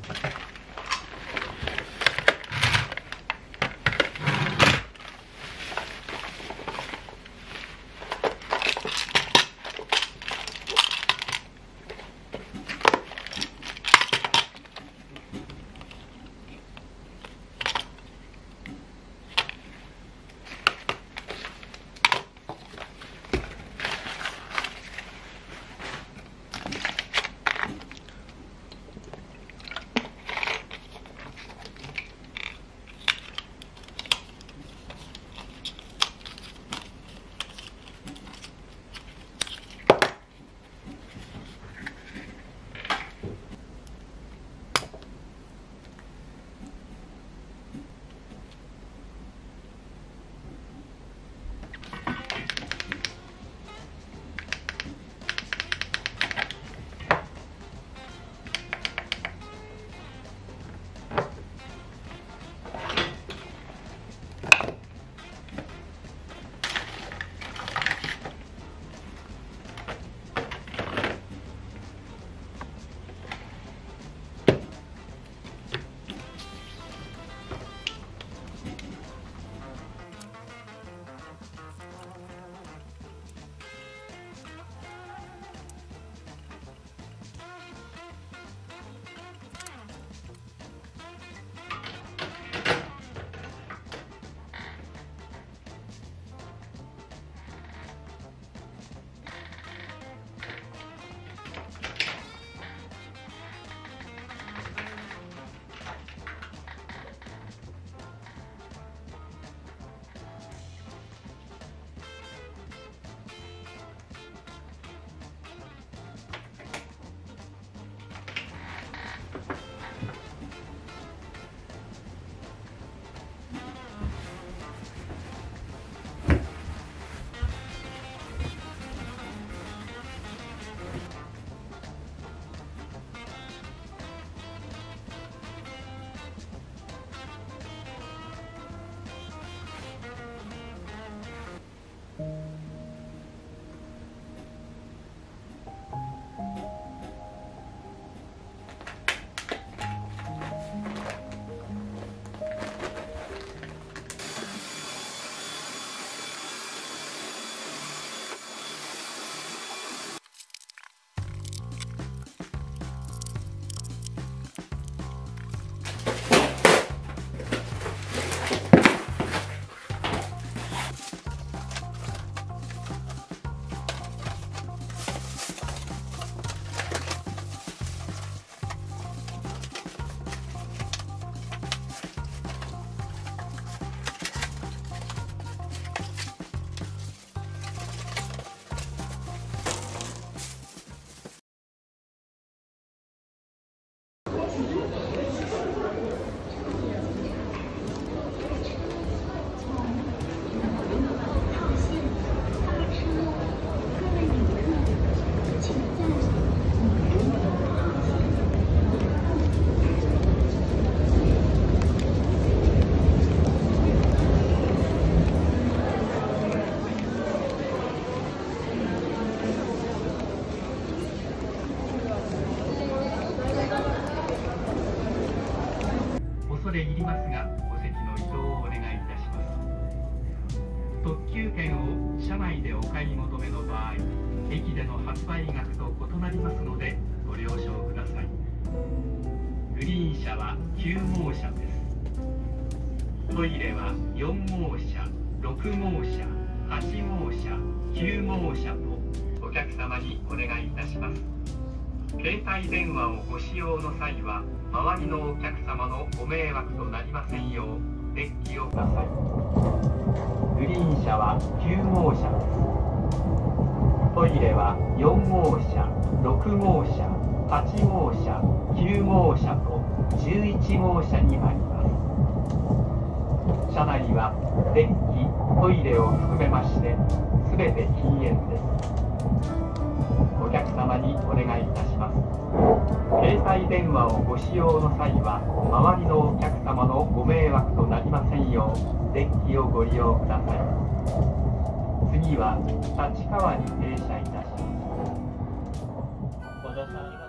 恐れ入りますが、お席の移動をお願いいたします。特急券を車内でお買い求めの場合、駅での発売額と異なりますのでご了承ください。グリーン車は9号車です。トイレは4号車、6号車、8号車、9号車とお客様にお願いいたします。携帯電話をご使用の際は、周りのお客様のご迷惑となりませんようデッキをください。グリーン車は9号車です。トイレは4号車、6号車、8号車、9号車と11号車にあります。車内はデッキ、トイレを含めまして全て禁煙です。お客様にお願いいたします。携帯電話をご使用の際は、周りのお客様のご迷惑となりませんようデッキをご利用ください。次は立川に停車いたします。ご乗車ありがとうございます。